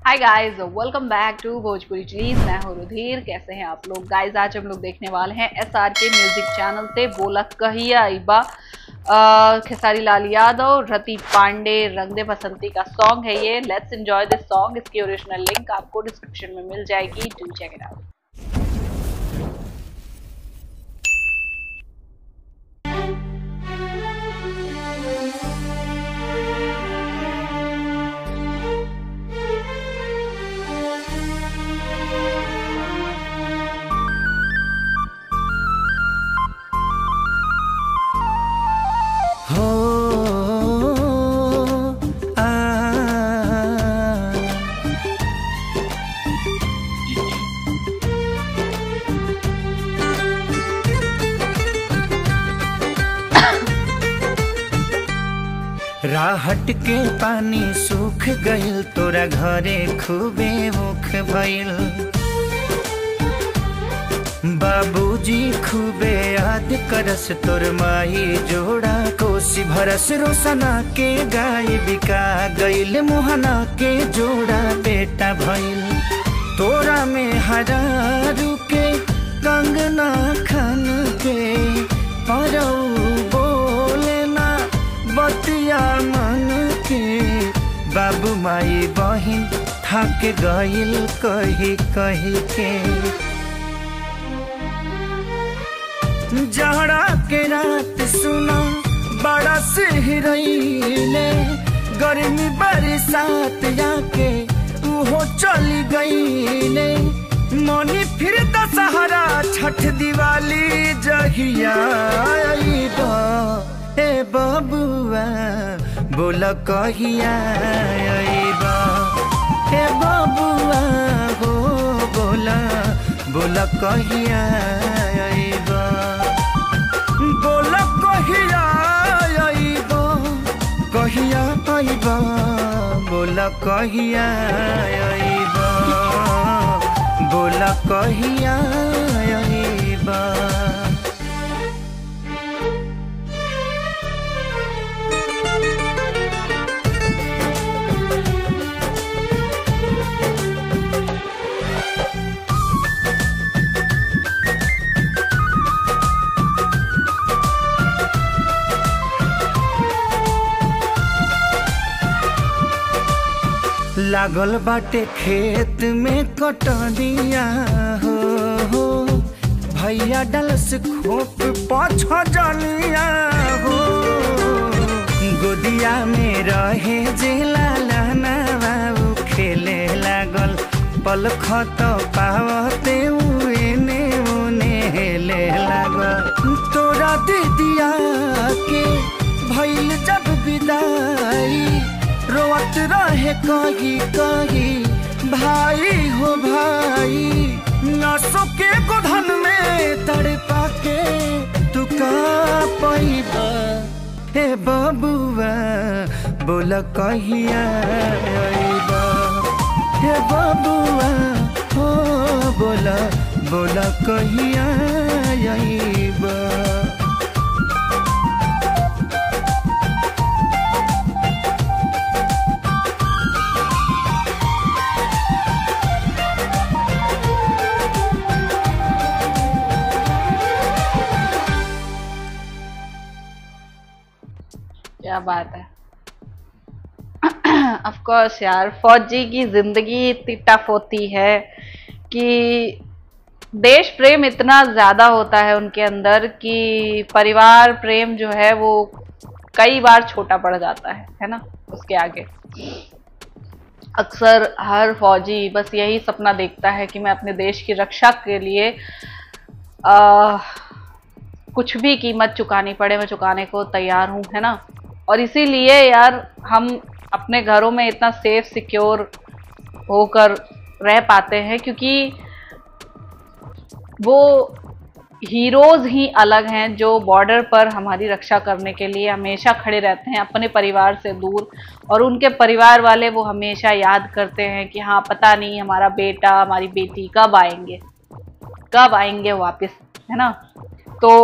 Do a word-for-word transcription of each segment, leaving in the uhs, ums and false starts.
Hi guys, welcome back to Bhojpuri chillies. मैं हूँ रुधिर। कैसे हैं आप लोग गाइस? आज हम लोग देखने वाले हैं एस आर के म्यूजिक चैनल से बोला कहिया इबा खेसारी लाल यादव, रति पांडे, रंग दे बसंती का सॉन्ग है ये। Let's enjoy this song. इसकी ओरिजिनल लिंक आपको डिस्क्रिप्शन में मिल जाएगी। Do check it out. हो आ, राहट के पानी सूख गइल, तोरा घरे खूबे मुख भइल। बाबूजी खूबे याद करस तोर माई, जोड़ा कोसी भरस रोसना के गाय बिका गइल, मोहना के जोड़ा बेटा भइल। तोरा में हरारू के कंगना खन के परौ बोले ना बतिया मन के। बाबू माई बहिन थक गइल कही कही के। जाड़ा के रात सुना बड़ा सिहरैले, गर्मी बरसात आके उहो चली गईले। मनी फिर दशहरा छठ दिवाली जहिया आइबा, ए बबुआ बोला कहिया आइबा। ए बबुआ हो बोला बोला कहिया आइबा, बोला कहिया आइबा, कहिया आइबा, बोला कहिया आइबा, बोला कहिया आइबा। लागल बाटे खेत में कटनिया हो, हो भैया डलस खोप पाछ जनिया हो। गोदिया में रहे जे लालना बाबू खेले लागल, पल खत पावते उने उने हेले लागल। तोरा दीदिया के भइल जब विदाई, रोवत रहे कही कही भाई हो भाई। नसों के गोधन में तड़पा के तू का पैबा, हे बबुआ बोला कहिया आइबा। हे बबुआ हो बोला बोला कहिया आइबा। क्या बात है। ऑफ कोर्स यार, फौजी की जिंदगी इतनी टफ होती है कि देश प्रेम इतना ज्यादा होता है उनके अंदर कि परिवार प्रेम जो है वो कई बार छोटा पड़ जाता है है ना उसके आगे। अक्सर हर फौजी बस यही सपना देखता है कि मैं अपने देश की रक्षा के लिए आ, कुछ भी कीमत चुकानी पड़े मैं चुकाने को तैयार हूँ, है ना। और इसीलिए यार हम अपने घरों में इतना सेफ सिक्योर होकर रह पाते हैं क्योंकि वो हीरोज ही अलग हैं जो बॉर्डर पर हमारी रक्षा करने के लिए हमेशा खड़े रहते हैं अपने परिवार से दूर। और उनके परिवार वाले वो हमेशा याद करते हैं कि हाँ पता नहीं हमारा बेटा हमारी बेटी कब आएंगे कब आएंगे वापस, है ना। तो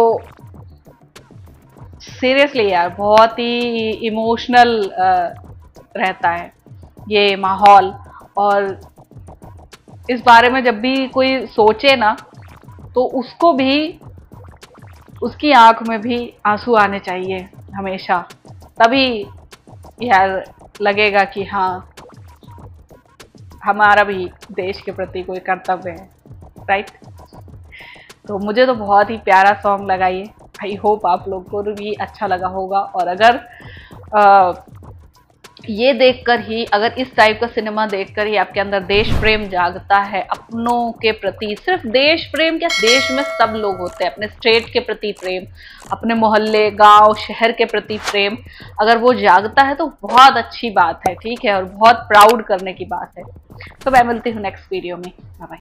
सीरियसली यार बहुत ही इमोशनल रहता है ये माहौल। और इस बारे में जब भी कोई सोचे ना तो उसको भी, उसकी आंख में भी आंसू आने चाहिए हमेशा, तभी यार लगेगा कि हाँ हमारा भी देश के प्रति कोई कर्तव्य है, राइट। तो मुझे तो बहुत ही प्यारा सॉन्ग लगा ये। आई होप आप लोग को भी अच्छा लगा होगा। और अगर आ, ये देखकर ही, अगर इस टाइप का सिनेमा देखकर ही आपके अंदर देश प्रेम जागता है अपनों के प्रति, सिर्फ देश प्रेम क्या, देश में सब लोग होते हैं, अपने स्टेट के प्रति प्रेम, अपने मोहल्ले गांव शहर के प्रति प्रेम, अगर वो जागता है तो बहुत अच्छी बात है, ठीक है, और बहुत प्राउड करने की बात है। तो मैं मिलती हूँ नेक्स्ट वीडियो में। Bye by.